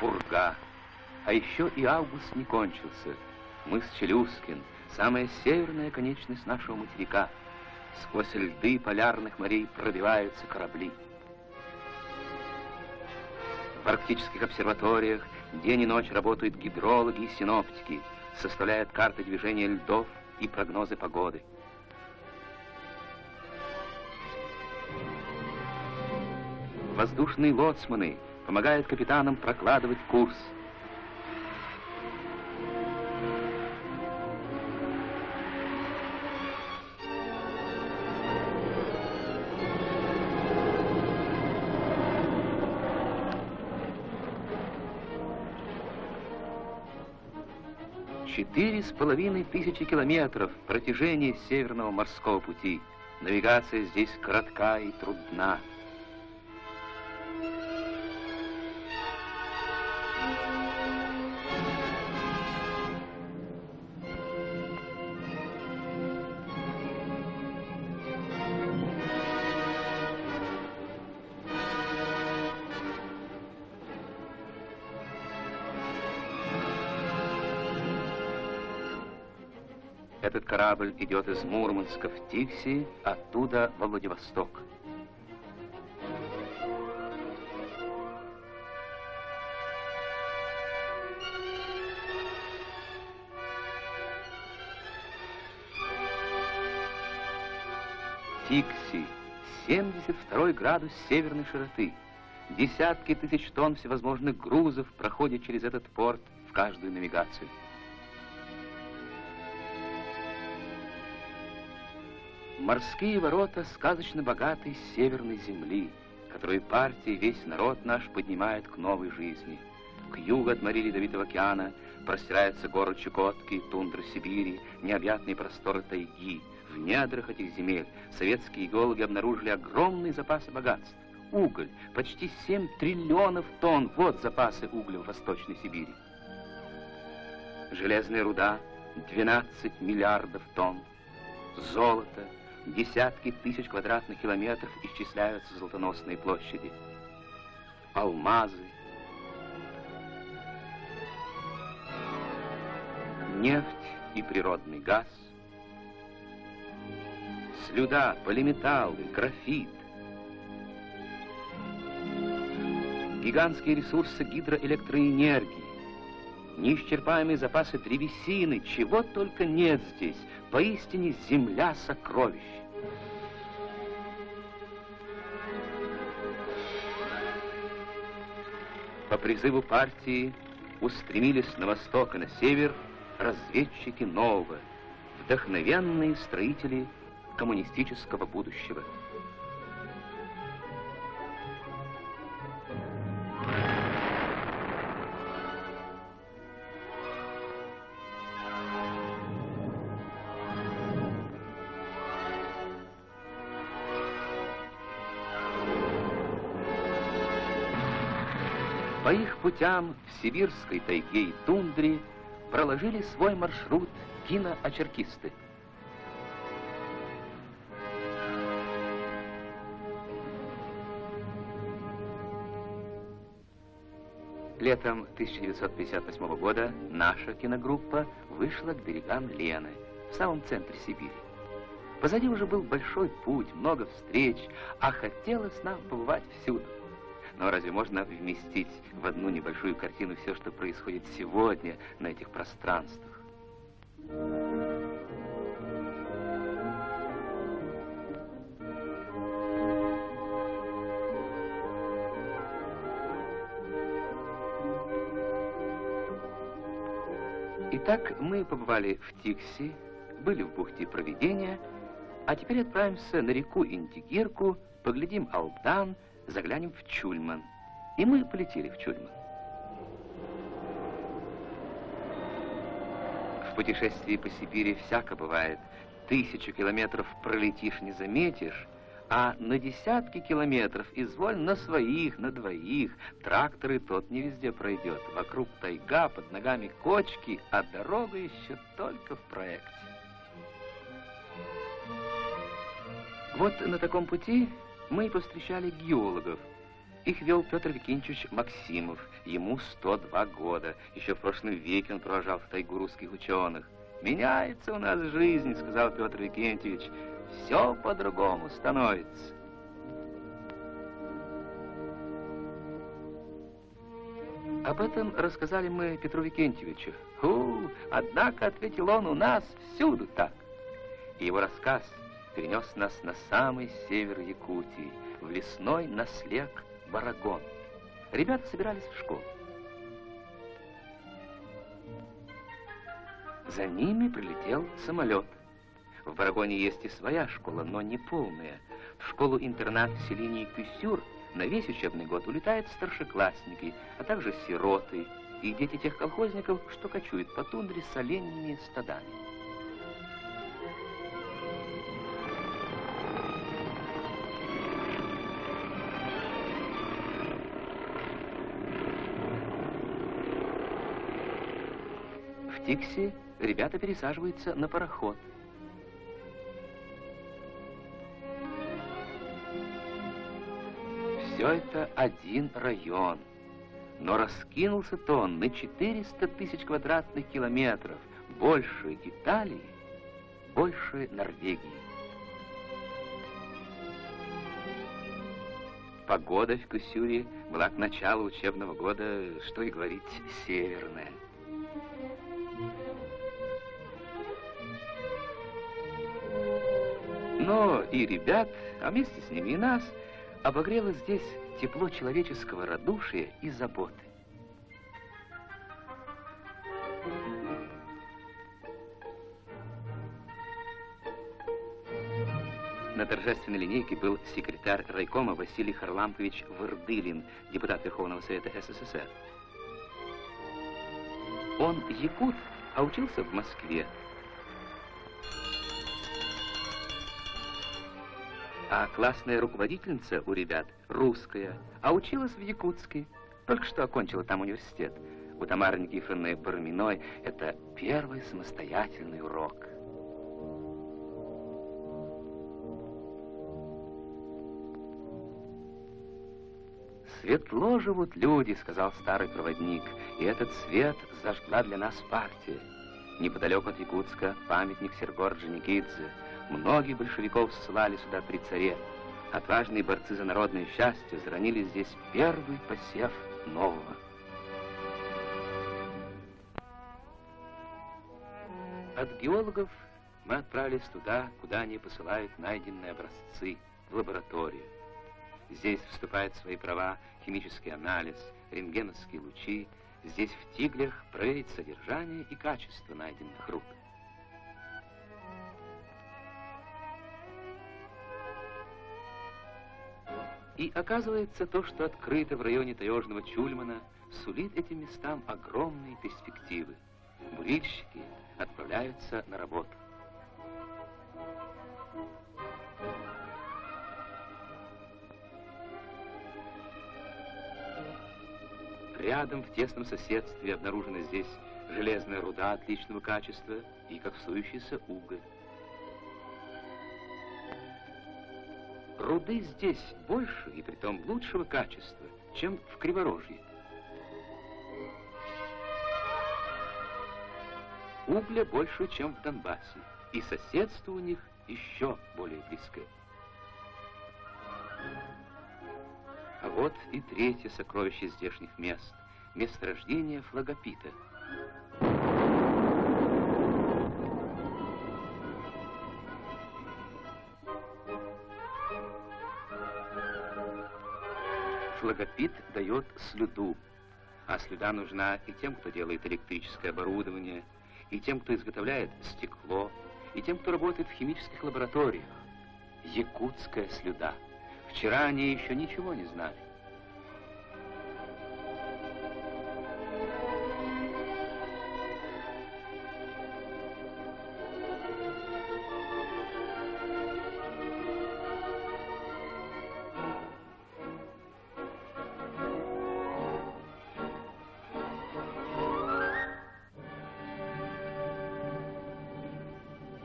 пурга. А еще и август не кончился. Мыс Челюскин, самая северная конечность нашего материка. Сквозь льды полярных морей пробиваются корабли. В арктических обсерваториях день и ночь работают гидрологи и синоптики, составляют карты движения льдов и прогнозы погоды. Воздушные лоцманы помогают капитанам прокладывать курс. Четыре с половиной тысячи километров протяжения Северного морского пути. Навигация здесь коротка и трудна. Этот корабль идет из Мурманска в Тикси, оттуда во Владивосток. Тикси, 72 градус северной широты. Десятки тысяч тонн всевозможных грузов проходят через этот порт в каждую навигацию. Морские ворота сказочно богатой северной земли, которую партия и весь народ наш поднимает к новой жизни. К югу от моря Ледовитого океана простираются горы Чукотки, тундра Сибири, необъятные просторы тайги. В недрах этих земель советские геологи обнаружили огромные запасы богатств. Уголь, почти 7 триллионов тонн, вот запасы угля в Восточной Сибири. Железная руда, 12 миллиардов тонн. Золото, десятки тысяч квадратных километров исчисляются золотоносные площади. Алмазы, нефть и природный газ, слюда, полиметаллы, графит, гигантские ресурсы гидроэлектроэнергии, неисчерпаемые запасы древесины, чего только нет здесь. Поистине земля сокровищ. По призыву партии устремились на восток и на север разведчики нового, вдохновенные строители коммунистического будущего. По их путям в сибирской тайге и тундре проложили свой маршрут киноочеркисты. Летом 1958 года наша киногруппа вышла к берегам Лены, в самом центре Сибири. Позади уже был большой путь, много встреч, а хотелось нам побывать всюду. Но разве можно вместить в одну небольшую картину все, что происходит сегодня на этих пространствах? Итак, мы побывали в Тикси, были в бухте Провидения, а теперь отправимся на реку Индигирку, поглядим Албдан, заглянем в Чульман. И мы полетели в Чульман. В путешествии по Сибири всяко бывает. 1000 километров пролетишь, не заметишь, а на десятки километров изволь на своих, на двоих. Тракторы тот не везде пройдет. Вокруг тайга, под ногами кочки, а дорога еще только в проекте. Вот на таком пути мы повстречали геологов. Их вел Петр Викентьевич Максимов, ему 102 года. Еще в прошлом веке он провожал в тайгу русских ученых. «Меняется у нас жизнь», — сказал Петр Викентьевич. «Все по-другому становится». Об этом рассказали мы Петру Викентьевичу. Однако, — ответил он, — у нас всюду так. И его рассказ перенес нас на самый север Якутии, в лесной наслег Барагон. Ребята собирались в школу. За ними прилетел самолет. В Барагоне есть и своя школа, но не полная. В школу-интернат в селении Кюсюр на весь учебный год улетают старшеклассники, а также сироты и дети тех колхозников, что кочуют по тундре с оленями стадами. В Тиксе ребята пересаживаются на пароход. Все это один район, но раскинулся-то он на 400 тысяч квадратных километров, больше Италии, больше Норвегии. Погода в Кюсюре была к началу учебного года, что и говорить, северная. Но и ребят, а вместе с ними и нас, обогрело здесь тепло человеческого радушия и заботы. На торжественной линейке был секретарь райкома Василий Харлампович Вырдылин, депутат Верховного Совета СССР. Он якут, а учился в Москве. А классная руководительница у ребят русская, а училась в Якутске. Только что окончила там университет. У Тамары Никифоровны Барминой это первый самостоятельный урок. «Светло живут люди», — сказал старый проводник, «и этот свет зажгла для нас партия. Неподалеку от Якутска памятник Серго Орджоникидзе. Многих большевиков ссылали сюда при царе. Отважные борцы за народное счастье заронили здесь первый посев нового». От геологов мы отправились туда, куда они посылают найденные образцы, в лабораторию. Здесь вступают в свои права химический анализ, рентгеновские лучи. Здесь в тиглях проверить содержание и качество найденных руд. И оказывается, то, что открыто в районе таежного Чульмана, сулит этим местам огромные перспективы. Бурильщики отправляются на работу. Рядом, в тесном соседстве, обнаружена здесь железная руда отличного качества и коксующийся уголь. Руды здесь больше и притом лучшего качества, чем в Криворожье. Угля больше, чем в Донбассе, и соседство у них еще более близкое. А вот и третье сокровище здешних мест — месторождение флагопита. Флагопит дает слюду, а слюда нужна и тем, кто делает электрическое оборудование, и тем, кто изготовляет стекло, и тем, кто работает в химических лабораториях. Якутская слюда. Вчера они еще ничего не знали.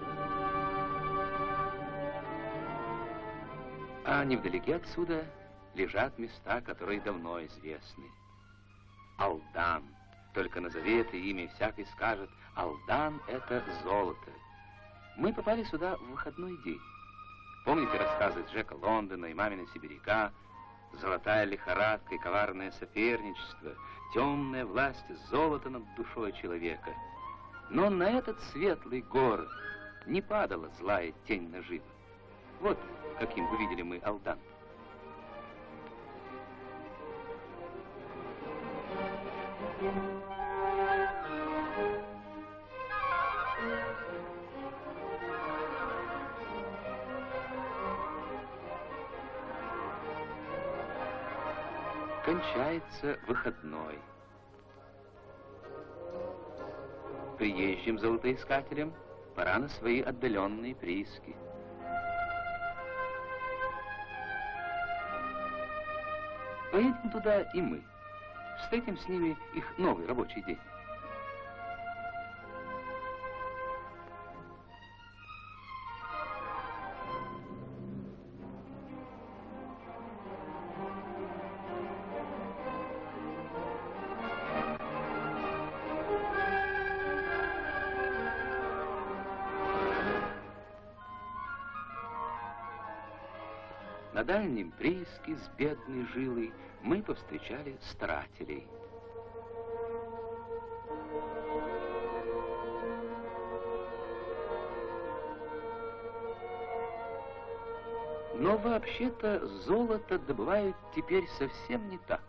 А невдалеке отсюда лежат места, которые давно известны. Алдан. Только назови это имя, и всякий скажет: Алдан — это золото. Мы попали сюда в выходной день. Помните рассказы Джека Лондона и мамина сибиряка? Золотая лихорадка и коварное соперничество, темная власть золота над душой человека. Но на этот светлый город не падала злая тень наживы. Вот каким увидели мы Алдан. Кончается выходной. Приезжим золотоискателям пора на свои отдаленные прииски. Поедем туда и мы. Встретим с ними их новый рабочий день. На дальнем прииске с бедной жилой мы повстречали старателей. Но вообще-то золото добывают теперь совсем не так.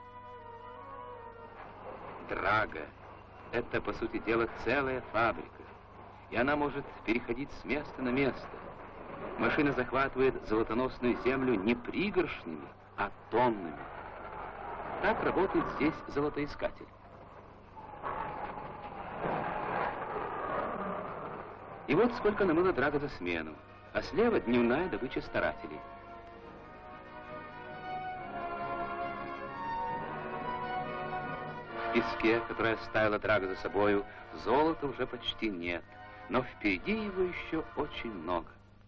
Драга — это, по сути дела, целая фабрика, и она может переходить с места на место. Машина захватывает золотоносную землю не пригоршнями, а тоннами. Так работает здесь золотоискатель. И вот сколько намыла драга за смену, а слева дневная добыча старателей. В песке, который оставила драга за собою, золота уже почти нет, но впереди его еще очень много.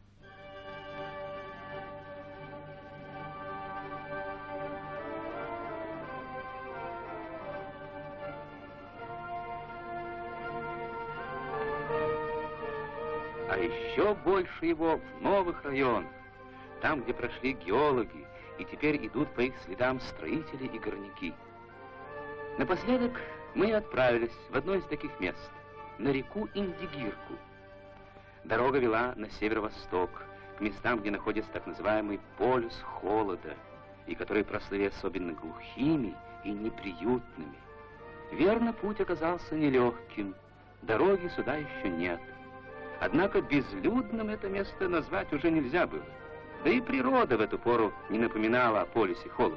А еще больше его в новых районах, там, где прошли геологи, и теперь идут по их следам строители и горняки. Напоследок мы отправились в одно из таких мест, на реку Индигирку. Дорога вела на северо-восток, к местам, где находится так называемый полюс холода, и которые прослыли особенно глухими и неприютными. Верно, путь оказался нелегким, дороги сюда еще нет. Однако безлюдным это место назвать уже нельзя было. Да и природа в эту пору не напоминала о полюсе холода.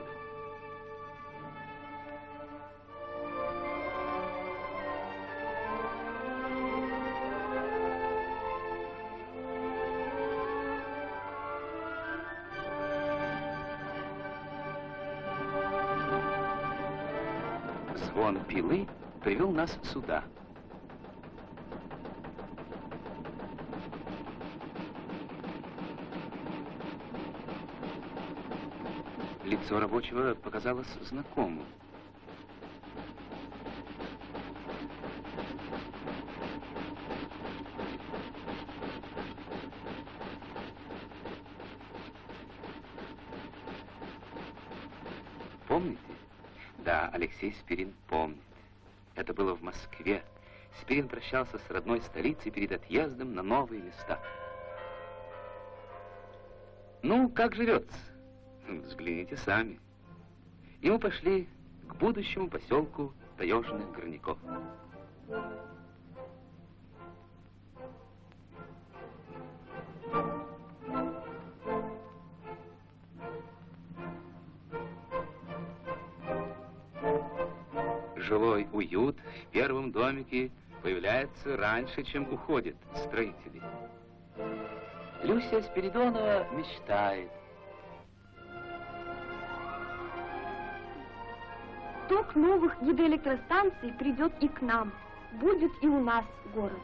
Звон пилы привел нас сюда. Лицо рабочего показалось знакомым. Помните? Да, Алексей Спирин помнит. Это было в Москве. Спирин прощался с родной столицей перед отъездом на новые места. Ну, как живется? Взгляните сами. И мы пошли к будущему поселку таежных горняков. Жилой уют в первом домике появляется раньше, чем уходят строители. Люся Спиридонова мечтает. Ток новых гидроэлектростанций придет и к нам. Будет и у нас город.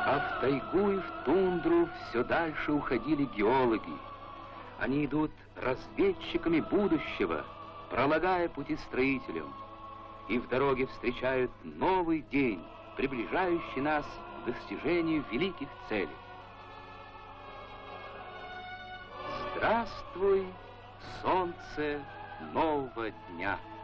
А в тайгу и в тундру все дальше уходили геологи. Они идут разведчиками будущего, пролагая пути строителям, и в дороге встречают новый день, приближающий нас к достижению великих целей. Здравствуй, солнце нового дня!